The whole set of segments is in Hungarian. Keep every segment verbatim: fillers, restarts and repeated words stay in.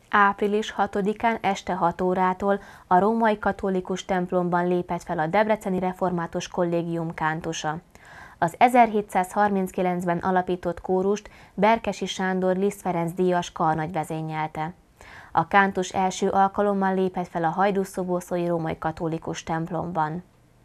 április hatodikán este hat órától a római katolikus templomban lépett fel a Debreceni Református Kollégium kántusa. Az ezerhétszázharminckilencben alapított kórust Berkesi Sándor Liszt Ferenc díjas karnagy vezényelte. A kántus első alkalommal lépett fel a hajdúszoboszlói római katolikus templomban.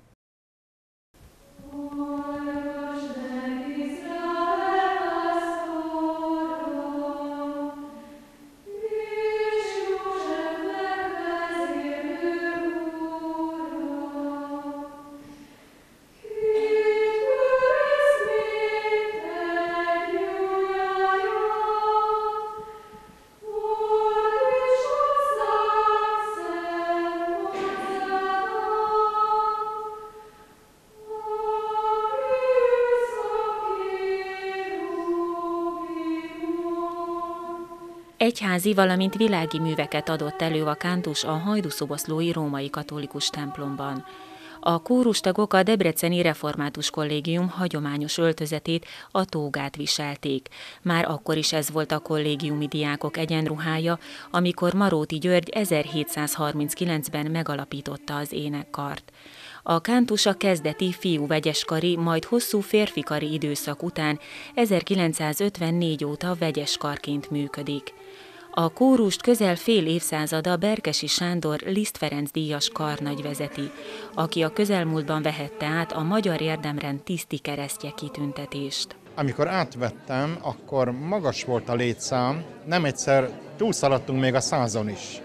Egyházi, valamint világi műveket adott elő a kántus a hajdúszoboszlói római katolikus templomban. A kórustagok a Debreceni Református Kollégium hagyományos öltözetét, a tógát viselték. Már akkor is ez volt a kollégiumi diákok egyenruhája, amikor Maróti György ezerhétszázharminckilencben megalapította az énekkart. A kántus a kezdeti fiú vegyeskari, majd hosszú férfikari időszak után ezerkilencszázötvennégy óta vegyeskarként működik. A kórust közel fél évszázada Berkesi Sándor Liszt Ferenc díjas karnagy vezeti, aki a közelmúltban vehette át a Magyar Érdemrend tiszti keresztje kitüntetést. Amikor átvettem, akkor magas volt a létszám, nem egyszer túlszaladtunk még a százon is.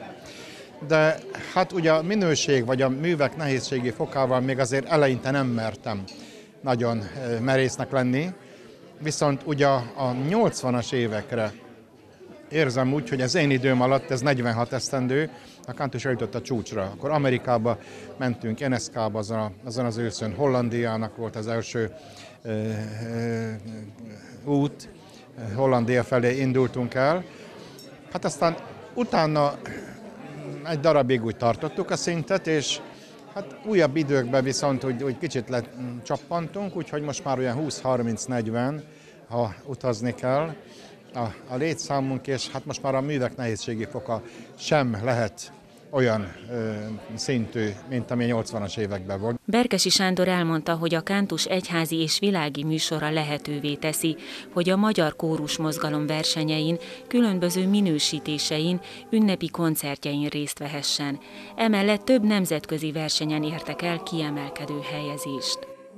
De hát ugye a minőség vagy a művek nehézségi fokával még azért eleinte nem mertem nagyon merésznek lenni, viszont ugye a nyolcvanas évekre érzem úgy, hogy az én időm alatt, ez negyvenhat esztendő, a kántus eljutott a csúcsra. Akkor Amerikába mentünk, en es ká-ba azon, azon az őszön, Hollandiának volt az első ö, ö, út, Hollandia felé indultunk el. Hát aztán utána egy darabig úgy tartottuk a szintet, és hát újabb időkben viszont úgy, úgy kicsit lecsappantunk, úgyhogy most már olyan húsz-harminc-negyven, ha utazni kell a, a létszámunk, és hát most már a művek nehézségi foka sem lehet olyan ö, szintű, mint ami nyolcvanas években volt. Berkesi Sándor elmondta, hogy a kántus egyházi és világi műsora lehetővé teszi, hogy a magyar kórus mozgalom versenyein, különböző minősítésein, ünnepi koncertjein részt vehessen. Emellett több nemzetközi versenyen értek el kiemelkedő helyezést.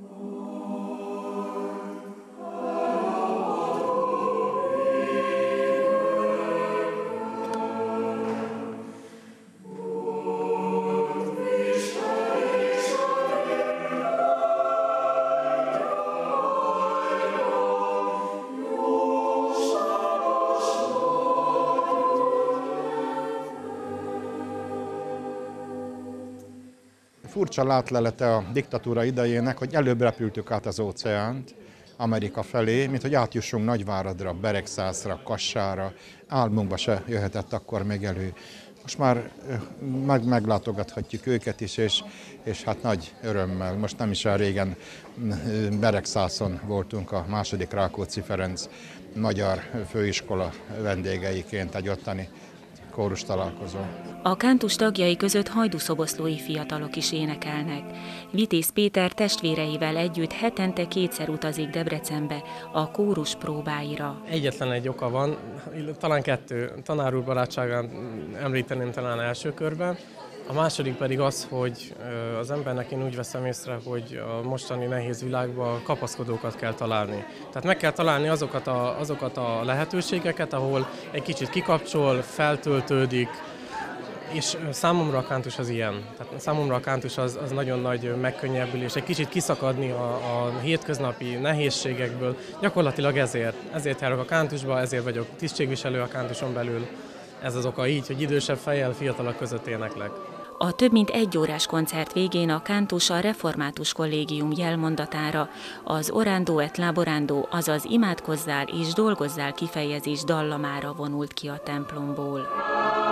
Furcsa látlelete a diktatúra idejének, hogy előbb repültük át az óceánt, Amerika felé, mint hogy átjussunk Nagyváradra, Beregszászra, Kassára, álmunkba se jöhetett akkor még elő. Most már meg, meglátogathatjuk őket is, és, és hát nagy örömmel. Most nem is olyan régen Beregszászon voltunk a második Rákóczi Ferenc magyar főiskola vendégeiként egy ottani kórus találkozó. A kántus tagjai között hajdúszoboszlói fiatalok is énekelnek. Vitéz Péter testvéreivel együtt hetente kétszer utazik Debrecenbe a kórus próbáira. Egyetlen egy oka van, talán kettő, tanár úr barátságán említeném talán első körben. A második pedig az, hogy az embernek én úgy veszem észre, hogy a mostani nehéz világban kapaszkodókat kell találni. Tehát meg kell találni azokat a, azokat a lehetőségeket, ahol egy kicsit kikapcsol, feltöltődik, és számomra a kántus az ilyen. Tehát számomra a kántus az, az nagyon nagy megkönnyebbülés, egy kicsit kiszakadni a, a hétköznapi nehézségekből. Gyakorlatilag ezért. Ezért járok a kántusba, ezért vagyok tisztségviselő a kántuson belül. Ez az oka így, hogy idősebb fejjel fiatalok között éneklek. A több mint egy órás koncert végén a kántus a Református Kollégium jelmondatára, az Orando et laborando, azaz imádkozzál és dolgozzál kifejezés dallamára vonult ki a templomból.